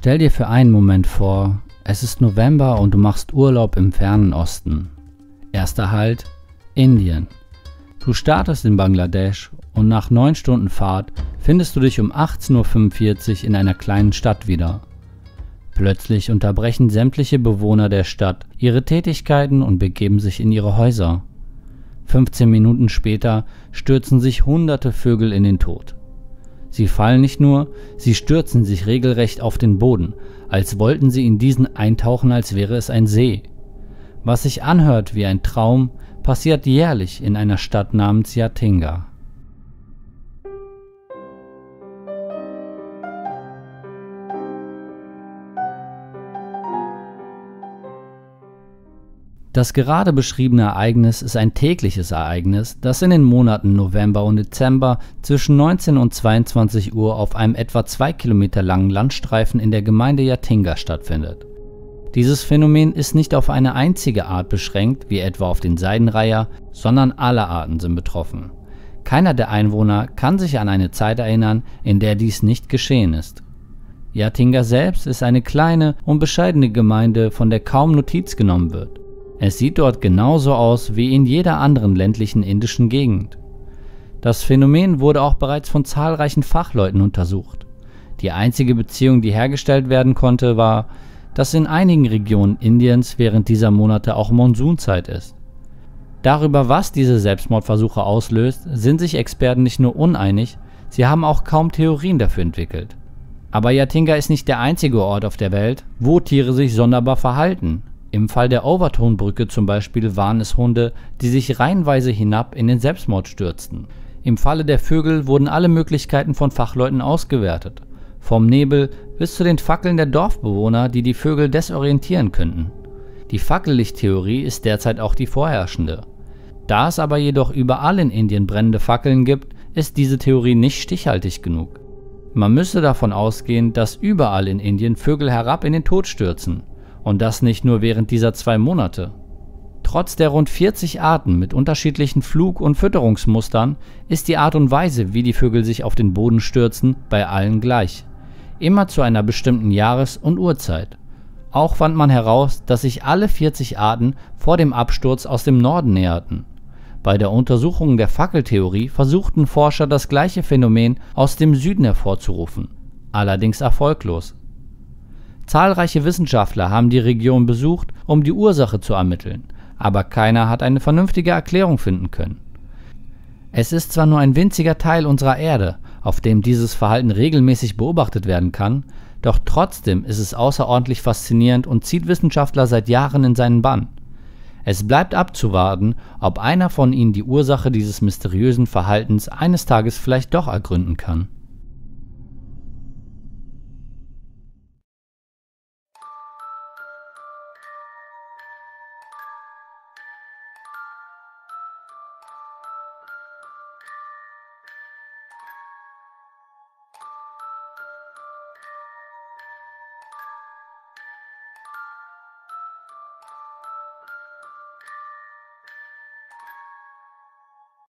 Stell dir für einen Moment vor, es ist November und du machst Urlaub im fernen Osten. Erster Halt: Indien. Du startest in Bangladesch und nach 9 Stunden Fahrt findest du dich um 18:45 Uhr in einer kleinen Stadt wieder. Plötzlich unterbrechen sämtliche Bewohner der Stadt ihre Tätigkeiten und begeben sich in ihre Häuser. 15 Minuten später stürzen sich hunderte Vögel in den Tod. Sie fallen nicht nur, sie stürzen sich regelrecht auf den Boden, als wollten sie in diesen eintauchen, als wäre es ein See. Was sich anhört wie ein Traum, passiert jährlich in einer Stadt namens Yathinga. Das gerade beschriebene Ereignis ist ein tägliches Ereignis, das in den Monaten November und Dezember zwischen 19 und 22 Uhr auf einem etwa 2 Kilometer langen Landstreifen in der Gemeinde Yathinga stattfindet. Dieses Phänomen ist nicht auf eine einzige Art beschränkt, wie etwa auf den Seidenreiher, sondern alle Arten sind betroffen. Keiner der Einwohner kann sich an eine Zeit erinnern, in der dies nicht geschehen ist. Yathinga selbst ist eine kleine und bescheidene Gemeinde, von der kaum Notiz genommen wird. Es sieht dort genauso aus wie in jeder anderen ländlichen indischen Gegend. Das Phänomen wurde auch bereits von zahlreichen Fachleuten untersucht. Die einzige Beziehung, die hergestellt werden konnte, war, dass in einigen Regionen Indiens während dieser Monate auch Monsunzeit ist. Darüber, was diese Selbstmordversuche auslöst, sind sich Experten nicht nur uneinig, sie haben auch kaum Theorien dafür entwickelt. Aber Yathinga ist nicht der einzige Ort auf der Welt, wo Tiere sich sonderbar verhalten. Im Fall der Overton-Brücke zum Beispiel waren es Hunde, die sich reihenweise hinab in den Selbstmord stürzten. Im Falle der Vögel wurden alle Möglichkeiten von Fachleuten ausgewertet. Vom Nebel bis zu den Fackeln der Dorfbewohner, die die Vögel desorientieren könnten. Die Fackellichttheorie ist derzeit auch die vorherrschende. Da es aber jedoch überall in Indien brennende Fackeln gibt, ist diese Theorie nicht stichhaltig genug. Man müsse davon ausgehen, dass überall in Indien Vögel herab in den Tod stürzen. Und das nicht nur während dieser 2 Monate. Trotz der rund 40 Arten mit unterschiedlichen Flug- und Fütterungsmustern ist die Art und Weise, wie die Vögel sich auf den Boden stürzen, bei allen gleich. Immer zu einer bestimmten Jahres- und Uhrzeit. Auch fand man heraus, dass sich alle 40 Arten vor dem Absturz aus dem Norden näherten. Bei der Untersuchung der Fackeltheorie versuchten Forscher, das gleiche Phänomen aus dem Süden hervorzurufen, allerdings erfolglos. Zahlreiche Wissenschaftler haben die Region besucht, um die Ursache zu ermitteln, aber keiner hat eine vernünftige Erklärung finden können. Es ist zwar nur ein winziger Teil unserer Erde, auf dem dieses Verhalten regelmäßig beobachtet werden kann, doch trotzdem ist es außerordentlich faszinierend und zieht Wissenschaftler seit Jahren in seinen Bann. Es bleibt abzuwarten, ob einer von ihnen die Ursache dieses mysteriösen Verhaltens eines Tages vielleicht doch ergründen kann.